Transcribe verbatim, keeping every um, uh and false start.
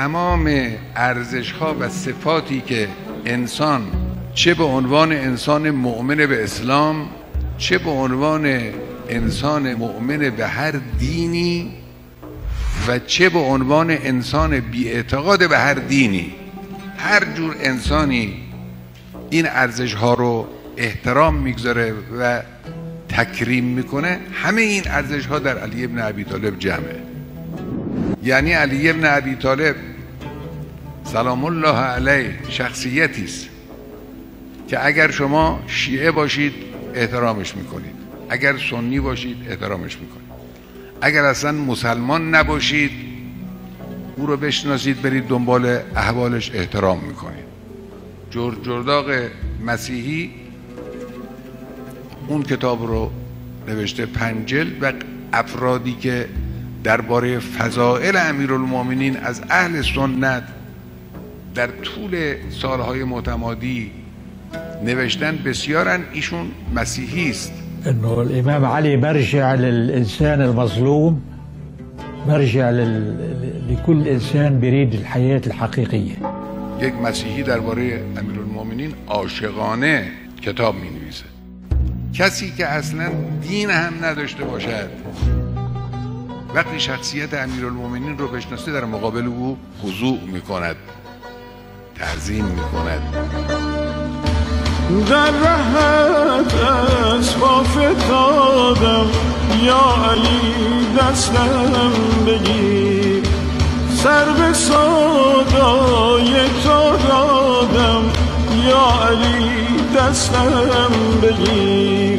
تمام ارزش‌ها و صفاتی که انسان چه به عنوان انسان مؤمن به اسلام، چه به عنوان انسان مؤمن به هر دینی و چه به عنوان انسان بی‌اعتقاد به هر دینی، هر جور انسانی این ارزش‌ها رو احترام میگذاره و تکریم میکنه، همه این ارزش‌ها در علی ابن ابی طالب جمعه. یعنی علی ابن ابی طالب سلام الله علیه شخصیتی است که اگر شما شیعه باشید احترامش میکنید، اگر سنی باشید احترامش میکنید، اگر اصلا مسلمان نباشید او رو بشناسید برید دنبال احوالش احترام میکنید. جور جرداق مسیحی اون کتاب رو نوشته پنج جلد و افرادی که درباره فضائل امیرالمومنین از اهل سنت در طول سالهای متمادی نوشتن بسیارن، ایشون مسیحی است. انه الامام علي مرجع للانسان المظلوم، مرجع لكل انسان بريد الحياة الحقيقية. یک مسیحی درباره امیرالمومنین عاشقانه کتاب می نویسه. کسی که اصلا دین هم نداشته باشد وقتی شخصیت امیرالمومنین رو بشناسه در مقابل او خضوع می کند، تعظیم می کند. در رهت اسبا فتادم یا علی دستم بگیر، سر به صدای تو دادم یا علی دستم بگیر.